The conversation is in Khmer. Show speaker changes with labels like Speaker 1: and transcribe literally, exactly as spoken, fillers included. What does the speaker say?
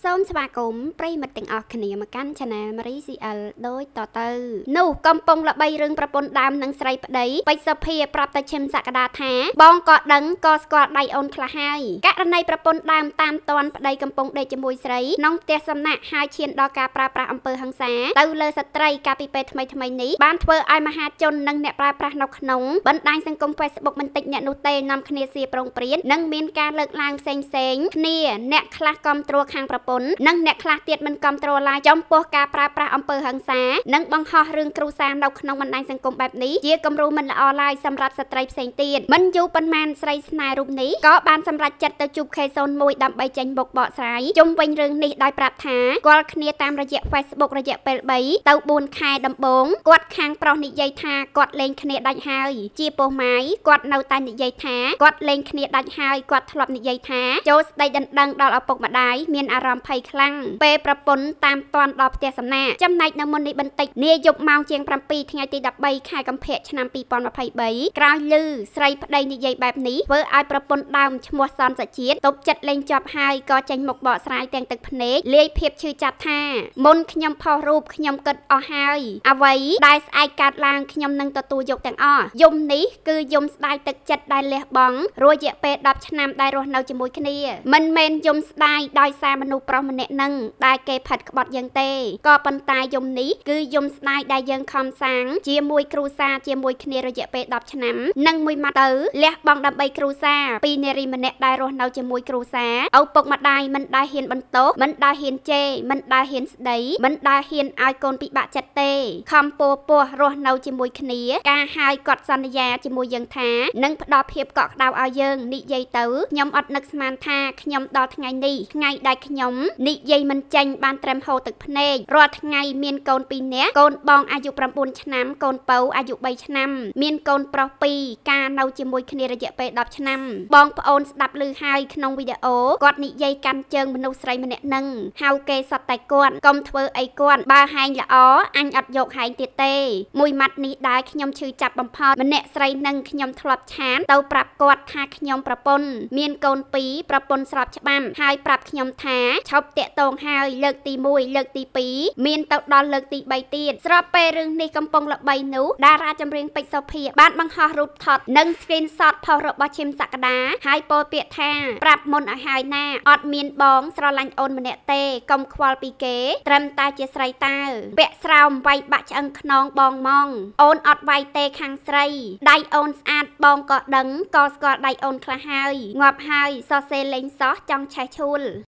Speaker 1: សូមស្វាគមន៍ប្រិយមិត្តទាំងអស់គ្នាមកកាន់ Channel Marie xê lờ ដូចតទៅនោះកំពុងល្បីរឿងប្រពន្ធដើមនឹងស្រីប្តីពេជ្រសុភាប្រាប់តែឈឹមសក្តាថាបងក៏ដឹងក៏ស្គាល់ដៃអូនខ្លះហើយករណីប្រពន្ធដើមតាមតាន់ប្តីកំពុងដេកជាមួយស្រីក្នុងផ្ទះសំណាក់ហើយឈានដល់ការប្រើប្រាស់អំពើហិង្សាទៅលើស្ត្រីកាលពីពេលថ្មីថ្មីនេះបានធ្វើឲ្យមហាជននិងអ្នកប្រើប្រាស់នៅក្នុងបណ្ដាញសង្គម Facebook មិនតិចអ្នកនោះទេនាំគ្នាសៀប្រងព្រាតនិងមានការលើកឡើងផ្សេងផ្សេងគ្នាអ្នកខ្លះគាំទ្រខាងប្រពន្ធនិងអ្នកខ្លះទៀតមិនគាំទ្រឡើយចំពោះការប្រើប្រាស់អំពើហិង្សានិងបង្ហោះរឿងគ្រួសារនៅក្នុងបណ្ដាញសង្គមបែបនេះជាគំរូមិនល្អឡើយសម្រាប់ស្ត្រីផ្សេងទៀតមិនយូរប៉ុន្មានស្រីស្នេហ៍រូបនេះក៏បានសម្រេចចិត្តទៅជួប ខេ ศูนย์ មួយដើម្បីចេញមុខបកស្រាយជុំវិញរឿងនេះដោយប្រាប់ថាគាត់គ្នាតាមរយៈ Facebook រយៈពេល បីទៅ បួន ខែដំបូងគាត់ខាងប្រុសនិយាយថាគាត់លេងគ្នាដាច់ហើយជាពោះម៉ាយគាត់នៅតែនិយាយថាគាត់លេងគ្នាដាច់ហើយគាត់ធ្លាប់និយាយថាចូលស្ដីដណ្ដឹងដល់ឪពុកម្ដាយមានអារម្មណ៍ភ័យខ្លាំងពេលប្រពន្ធតាមតាន់ដល់ផ្ទះសំណាក់ចំណែកនៅមុននេះបន្តិចនាយប់ម៉ោងជាង ប្រាំពីរ ថ្ងៃទី ដប់បី ខែកុម្ភៈឆ្នាំ ពីរពាន់ម្ភៃបី ក្រោយឮស្រីប្តីនិយាយបែបនេះធ្វើឲ្យប្រពន្ធដើមឈ្មោះសនសជាតិទប់ចិត្តលេងជាប់ហើយក៏ចេញមុខបកស្រាយទាំងទឹកភ្នែកលាយភាពឈឺចាប់ថាមុនខ្ញុំផុសរូបខ្ញុំគិតអស់ហើយអ្វីដែលស្អែកកើតឡើងខ្ញុំនឹងទទួលយកទាំងអស់យំនេះគឺយំស្ដាយទឹកចិត្តដែលលះបង់រយៈពេល ដប់ ឆ្នាំដែលរស់នៅជាមួយគ្នាមិនមែនយំស្ដាយដោយសារមនុស្សប្រុសម្នាក់នឹងដែលគេផិតក្បត់យើងទេក៏ប៉ុន្តែយំនេះគឺយំស្ដាយដែលយើងខំសាងជាមួយគ្រួសារជាមួយគ្នារយៈពេល ដប់ ឆ្នាំនិងមួយម៉ាត់ទៅលះបង់ដើម្បីគ្រួសារពីនារីម្នាក់ដែលរស់នៅជាមួយគ្រួសារឪពុកម្ដាយមិនដែលហ៊ានបន្ទោសមិនដែលហ៊ានជេរមិនដែលហ៊ានស្ដីមិនដែលហ៊ានឲ្យកូនពិបាកចិត្តទេខំពោពោះរស់នៅជាមួយគ្នាការហើយគាត់សន្យាជាមួយយើងថានឹងផ្ដល់ភាពកក់ក្ដៅឲ្យយើងនិយាយទៅខ្ញុំអត់នឹកស្មានថាខ្ញុំដល់ថ្ងៃនេះថ្ងៃដែលខ្ញុំនិយាយមិនចេញបានត្រឹមហូរទឹកភ្នែករាល់ថ្ងៃមានកូនពីរនាក់កូនបងអាយុ ប្រាំបួន ឆ្នាំកូនពៅអាយុ បី ឆ្នាំមានកូនប្រុសពីរការនៅជាមួយគ្នារយៈពេល ដប់ ឆ្នាំបងប្អូនស្ដាប់ឮហើយក្នុងវីដេអូគាត់និយាយកាន់ជើងមនុស្សស្រីម្នាក់នឹងហៅគេសត្វតែគាត់កុំធ្វើអីគាត់បើហែងល្អអញអត់យកហែងទៀតទេមួយម៉ាត់នេះដែលខ្ញុំឈឺចាប់បំផុតម្នាក់ស្រីនឹងខ្ញុំធ្លាប់ឆានទៅប្រាប់គាត់ថាខ្ញុំប្រពន្ធមានកូនពីរប្រពន្ធស្របច្បាប់ហើយប្រាប់ខ្ញុំថាឈប់តាក់ទងហើយលើកទីមួយលើកទីពីរមានទៅដល់លើកទីបីទៀតស្របពេលរឿងនេះកំពុងល្បីនោះតារាចម្រៀងពេជ្រសុភាបានបង្ហោះរូបថតនិង screenshot ផុសរបស់ឈឹមសក្តាហើយពោលពាក្យថាប្រាប់មុនឲ្យហើយណាអត់មានបងស្រឡាញ់អូនម្នាក់ទេកុំខ្វល់ពីគេត្រឹមតែជាស្រីតើពាក់ស្រោមវាយបាក់ឆ្អឹងខ្នងបងម៉ងអូនអត់វាយទេខាងស្រីដៃអូនស្អាតបងក៏ដឹងក៏ស្គាល់ដៃអូនខ្លះហើយងាប់ហើយសរសេរលេងសោះចង់ឆេះឈួល